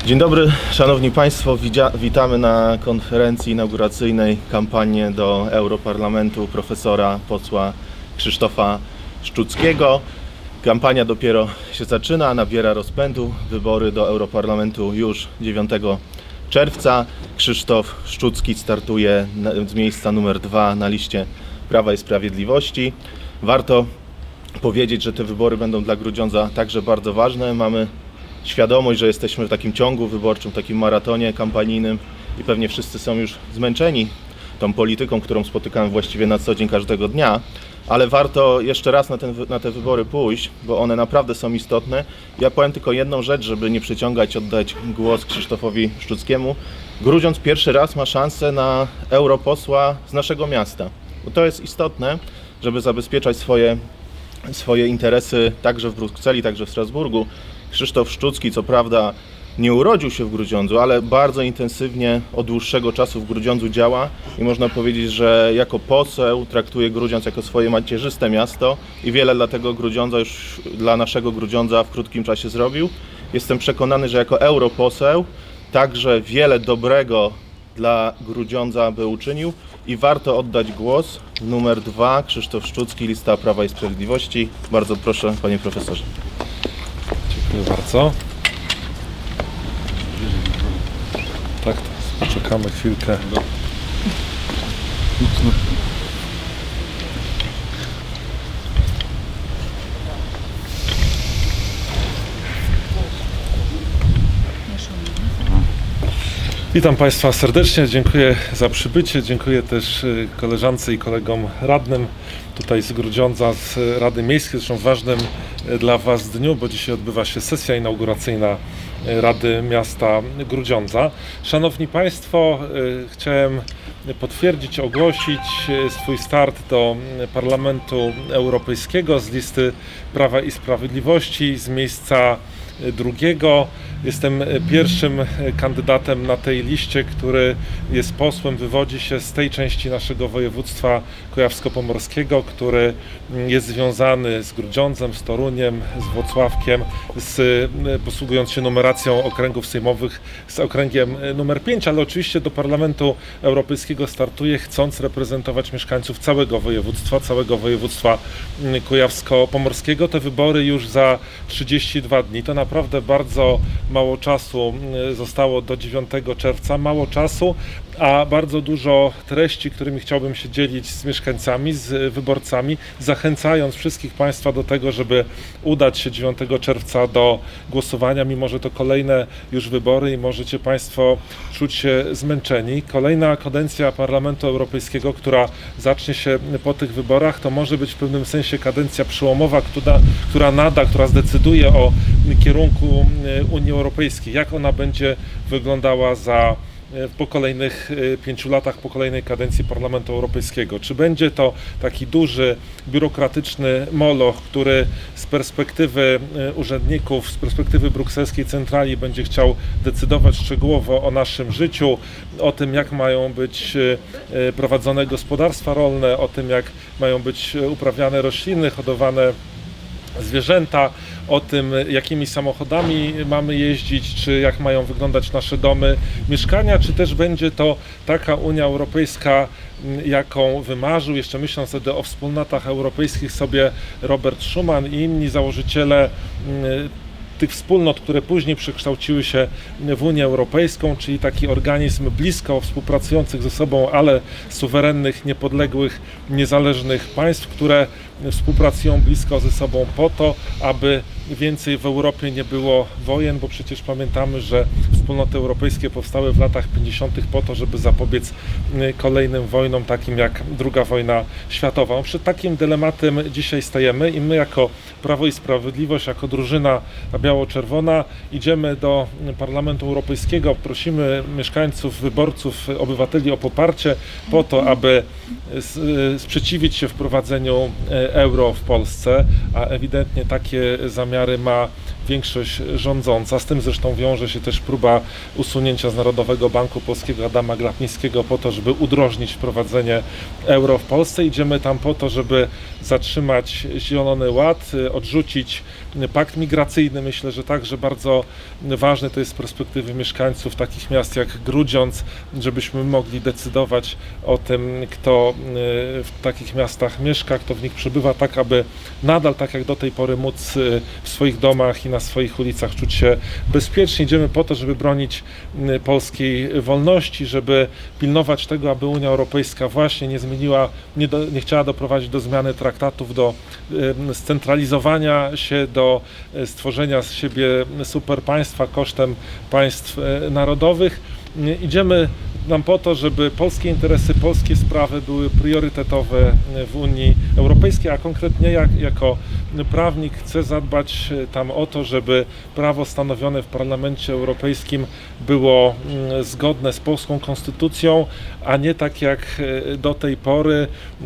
Dzień dobry, Szanowni Państwo. Witamy na konferencji inauguracyjnej kampanii do Europarlamentu profesora posła Krzysztofa Szczuckiego. Kampania dopiero się zaczyna, nabiera rozpędu. Wybory do Europarlamentu już 9 czerwca. Krzysztof Szczucki startuje z miejsca numer 2 na liście Prawa i Sprawiedliwości. Warto powiedzieć, że te wybory będą dla Grudziądza także bardzo ważne. Mamy świadomość, że jesteśmy w takim ciągu wyborczym, takim maratonie kampanijnym i pewnie wszyscy są już zmęczeni tą polityką, którą spotykamy właściwie na co dzień każdego dnia, ale warto jeszcze raz na te wybory pójść, bo one naprawdę są istotne. Ja powiem tylko jedną rzecz, żeby nie przyciągać, oddać głos Krzysztofowi Szczuckiemu. Grudziądz pierwszy raz ma szansę na europosła z naszego miasta, bo to jest istotne, żeby zabezpieczać swoje interesy także w Brukseli, także w Strasburgu. Krzysztof Szczucki co prawda nie urodził się w Grudziądzu, ale bardzo intensywnie od dłuższego czasu w Grudziądzu działa i można powiedzieć, że jako poseł traktuje Grudziądz jako swoje macierzyste miasto i wiele dla tego Grudziądza już dla naszego Grudziądza w krótkim czasie zrobił. Jestem przekonany, że jako europoseł także wiele dobrego dla Grudziądza by uczynił i warto oddać głos. Numer 2, Krzysztof Szczucki, lista Prawa i Sprawiedliwości. Bardzo proszę, panie profesorze. Dziękuję bardzo. Tak, poczekamy chwilkę. Witam Państwa serdecznie, dziękuję za przybycie, dziękuję też koleżance i kolegom radnym tutaj z Grudziądza, z Rady Miejskiej, zresztą w ważnym dla Was dniu, bo dzisiaj odbywa się sesja inauguracyjna Rady Miasta Grudziądza. Szanowni Państwo, chciałem potwierdzić, ogłosić swój start do Parlamentu Europejskiego z listy Prawa i Sprawiedliwości z miejsca drugiego. Jestem pierwszym kandydatem na tej liście, który jest posłem, wywodzi się z tej części naszego województwa kujawsko-pomorskiego, który jest związany z Grudziądzem, z Toruniem, z Włocławkiem, posługując się numeracją okręgów sejmowych z okręgiem numer 5, ale oczywiście do Parlamentu Europejskiego startuję, chcąc reprezentować mieszkańców całego województwa kujawsko-pomorskiego. Te wybory już za 32 dni, to naprawdę bardzo mało czasu zostało do 9 czerwca, mało czasu, a bardzo dużo treści, którymi chciałbym się dzielić z mieszkańcami, z wyborcami, zachęcając wszystkich Państwa do tego, żeby udać się 9 czerwca do głosowania, mimo że to kolejne już wybory i możecie Państwo czuć się zmęczeni. Kolejna kadencja Parlamentu Europejskiego, która zacznie się po tych wyborach, to może być w pewnym sensie kadencja przełomowa, która zdecyduje o kierunku Unii Europejskiej, jak ona będzie wyglądała po kolejnych 5 latach, po kolejnej kadencji Parlamentu Europejskiego. Czy będzie to taki duży, biurokratyczny moloch, który z perspektywy urzędników, z perspektywy brukselskiej centrali będzie chciał decydować szczegółowo o naszym życiu, o tym, jak mają być prowadzone gospodarstwa rolne, o tym, jak mają być uprawiane rośliny, hodowane zwierzęta, o tym, jakimi samochodami mamy jeździć, czy jak mają wyglądać nasze domy, mieszkania, czy też będzie to taka Unia Europejska, jaką wymarzył, jeszcze myśląc wtedy o wspólnotach europejskich, sobie Robert Schuman i inni założyciele tych wspólnot, które później przekształciły się w Unię Europejską, czyli taki organizm blisko współpracujących ze sobą, ale suwerennych, niepodległych, niezależnych państw, które współpracują blisko ze sobą po to, aby więcej w Europie nie było wojen, bo przecież pamiętamy, że wspólnoty europejskie powstały w latach 50. po to, żeby zapobiec kolejnym wojnom, takim jak II wojna światowa. Przed takim dylematem dzisiaj stajemy i my jako Prawo i Sprawiedliwość, jako drużyna biało-czerwona idziemy do Parlamentu Europejskiego, prosimy mieszkańców, wyborców, obywateli o poparcie po to, aby sprzeciwić się wprowadzeniu euro w Polsce, a ewidentnie takie zamiary ma większość rządząca. Z tym zresztą wiąże się też próba usunięcia z Narodowego Banku Polskiego Adama Glapińskiego po to, żeby udrożnić wprowadzenie euro w Polsce. Idziemy tam po to, żeby zatrzymać Zielony Ład, odrzucić pakt migracyjny. Myślę, że także bardzo ważne to jest z perspektywy mieszkańców takich miast jak Grudziądz, żebyśmy mogli decydować o tym, kto w takich miastach mieszka, kto w nich przebywa, tak aby nadal, tak jak do tej pory, móc w swoich domach i na swoich ulicach czuć się bezpiecznie. Idziemy po to, żeby bronić polskiej wolności, żeby pilnować tego, aby Unia Europejska właśnie nie zmieniła, nie chciała doprowadzić do zmiany traktatów, do scentralizowania się, do stworzenia z siebie superpaństwa kosztem państw narodowych. Idziemy nam po to, żeby polskie interesy, polskie sprawy były priorytetowe w Unii Europejskiej, a konkretnie jako prawnik chcę zadbać tam o to, żeby prawo stanowione w Parlamencie Europejskim było zgodne z polską konstytucją, a nie tak jak do tej pory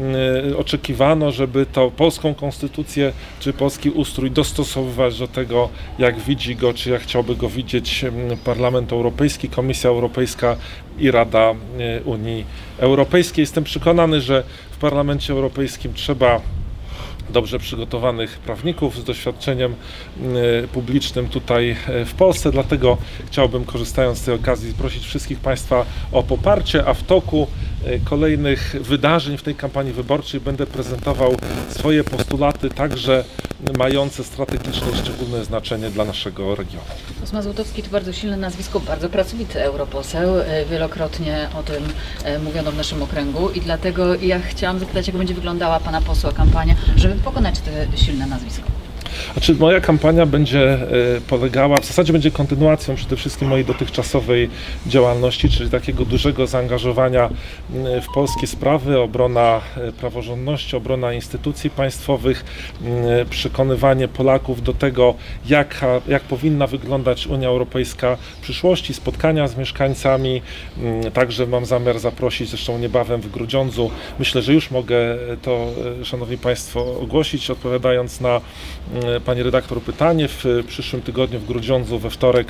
oczekiwano, żeby to polską konstytucję czy polski ustrój dostosowywać do tego, jak widzi go, czy jak chciałby go widzieć Parlament Europejski, Komisja Europejska i Rada Unii Europejskiej. Jestem przekonany, że w Parlamencie Europejskim trzeba dobrze przygotowanych prawników z doświadczeniem publicznym tutaj w Polsce, dlatego chciałbym, korzystając z tej okazji, prosić wszystkich Państwa o poparcie, a w toku kolejnych wydarzeń w tej kampanii wyborczej będę prezentował swoje postulaty, także mające strategiczne i szczególne znaczenie dla naszego regionu. Posła Złotowski to bardzo silne nazwisko, bardzo pracowity europoseł. Wielokrotnie o tym mówiono w naszym okręgu i dlatego ja chciałam zapytać, jak będzie wyglądała pana posła kampania, żeby pokonać te silne nazwisko. Znaczy, moja kampania będzie polegała, w zasadzie będzie kontynuacją przede wszystkim mojej dotychczasowej działalności, czyli takiego dużego zaangażowania w polskie sprawy, obrona praworządności, obrona instytucji państwowych, przekonywanie Polaków do tego, jak powinna wyglądać Unia Europejska w przyszłości, spotkania z mieszkańcami. Także mam zamiar zaprosić, zresztą niebawem w Grudziądzu, myślę, że już mogę to, Szanowni Państwo, ogłosić, odpowiadając na pani redaktor pytanie. W przyszłym tygodniu w Grudziądzu we wtorek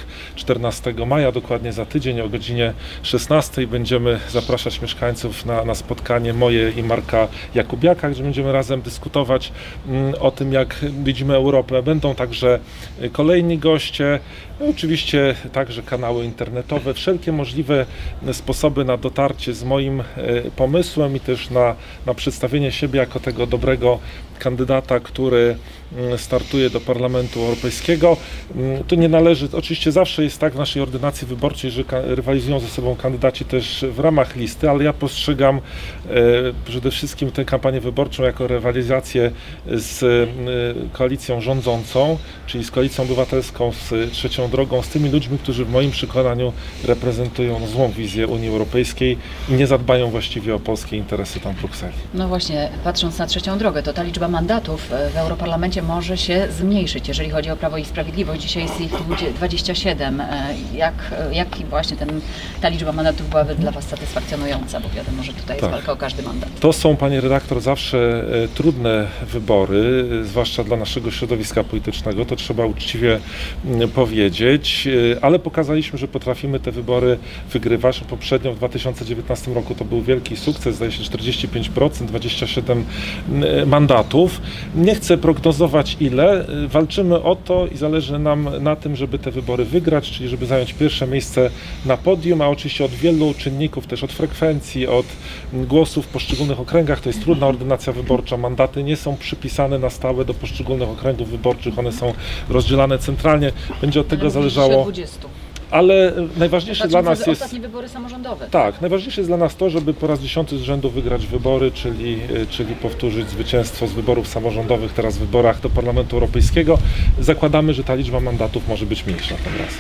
14 maja, dokładnie za tydzień o godzinie 16 będziemy zapraszać mieszkańców na spotkanie moje i Marka Jakubiaka, gdzie będziemy razem dyskutować o tym, jak widzimy Europę. Będą także kolejni goście, oczywiście także kanały internetowe, wszelkie możliwe sposoby na dotarcie z moim pomysłem i też na przedstawienie siebie jako tego dobrego kandydata, który startuje do Parlamentu Europejskiego. Tu nie należy, oczywiście zawsze jest tak w naszej ordynacji wyborczej, że rywalizują ze sobą kandydaci też w ramach listy, ale ja postrzegam przede wszystkim tę kampanię wyborczą jako rywalizację z koalicją rządzącą, czyli z Koalicją Obywatelską, z Trzecią Drogą, z tymi ludźmi, którzy w moim przekonaniu reprezentują złą wizję Unii Europejskiej i nie zadbają właściwie o polskie interesy tam w Brukseli. No właśnie, patrząc na Trzecią Drogę, to ta liczba mandatów w Europarlamencie może się zmniejszyć, jeżeli chodzi o Prawo i Sprawiedliwość. Dzisiaj jest ich 27. Jak właśnie ta liczba mandatów byłaby dla Was satysfakcjonująca? Bo wiadomo, że tutaj jest walka o każdy mandat. To są, Pani redaktor, zawsze trudne wybory, zwłaszcza dla naszego środowiska politycznego, to trzeba uczciwie powiedzieć, ale pokazaliśmy, że potrafimy te wybory wygrywać. Poprzednio w 2019 roku to był wielki sukces, zdaje się 45%, 27 mandatów. Nie chcę prognozować ile, walczymy o to i zależy nam na tym, żeby te wybory wygrać, czyli żeby zająć pierwsze miejsce na podium, a oczywiście od wielu czynników, też od frekwencji, od głosów w poszczególnych okręgach. To jest trudna ordynacja wyborcza, mandaty nie są przypisane na stałe do poszczególnych okręgów wyborczych, one są rozdzielane centralnie, będzie od tego zależało. 20. Ale najważniejsze dla nas jest... Ostatnie wybory samorządowe. Tak, najważniejsze jest dla nas to, żeby po raz 10 z rzędu wygrać wybory, czyli powtórzyć zwycięstwo z wyborów samorządowych, teraz w wyborach do Parlamentu Europejskiego. Zakładamy, że ta liczba mandatów może być mniejsza tym razem.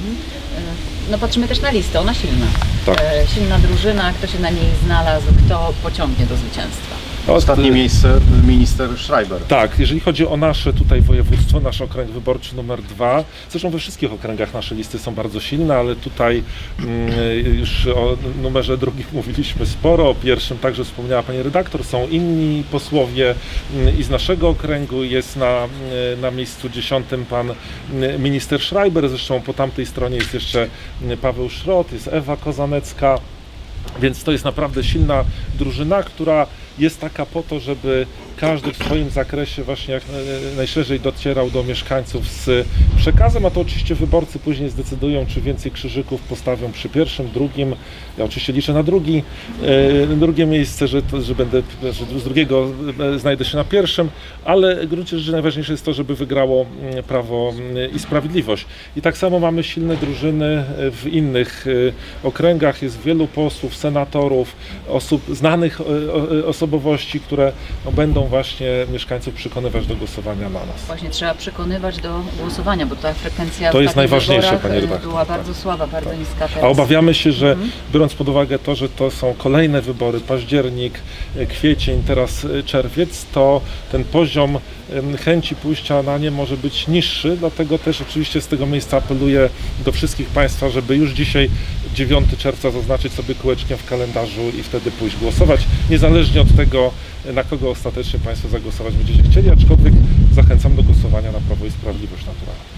No patrzymy też na listę, ona silna. Tak. Silna drużyna, kto się na niej znalazł, kto pociągnie do zwycięstwa. Ostatnie miejsce minister Schreiber. Tak, jeżeli chodzi o nasze tutaj województwo, nasz okręg wyborczy numer 2, zresztą we wszystkich okręgach nasze listy są bardzo silne, ale tutaj już o numerze drugim mówiliśmy sporo, o pierwszym także wspomniała Pani redaktor, są inni posłowie i z naszego okręgu, jest na miejscu 10 pan minister Schreiber, zresztą po tamtej stronie jest jeszcze Paweł Szrot, jest Ewa Kozanecka. Więc to jest naprawdę silna drużyna, która jest taka po to, żeby każdy w swoim zakresie właśnie jak najszerzej docierał do mieszkańców z przekazem, a to oczywiście wyborcy później zdecydują, czy więcej krzyżyków postawią przy pierwszym, drugim. Ja oczywiście liczę na drugie miejsce, że z drugiego znajdę się na pierwszym, ale w gruncie rzeczy najważniejsze jest to, żeby wygrało Prawo i Sprawiedliwość. I tak samo mamy silne drużyny w innych okręgach, jest wielu posłów, senatorów, osób, znanych osobowości, które będą właśnie mieszkańców przekonywać do głosowania na nas. Właśnie trzeba przekonywać do głosowania, bo ta frekwencja to jest najważniejsze, pani redaktor, była bardzo słaba, bardzo niska. Teraz. A obawiamy się, że biorąc pod uwagę to, że to są kolejne wybory, październik, kwiecień, teraz czerwiec, to ten poziom chęci pójścia na nie może być niższy, dlatego też oczywiście z tego miejsca apeluję do wszystkich Państwa, żeby już dzisiaj 9 czerwca zaznaczyć sobie kółeczkiem w kalendarzu i wtedy pójść głosować, niezależnie od tego, na kogo ostatecznie Państwo zagłosować będziecie chcieli, aczkolwiek zachęcam do głosowania na Prawo i Sprawiedliwość naturalnie.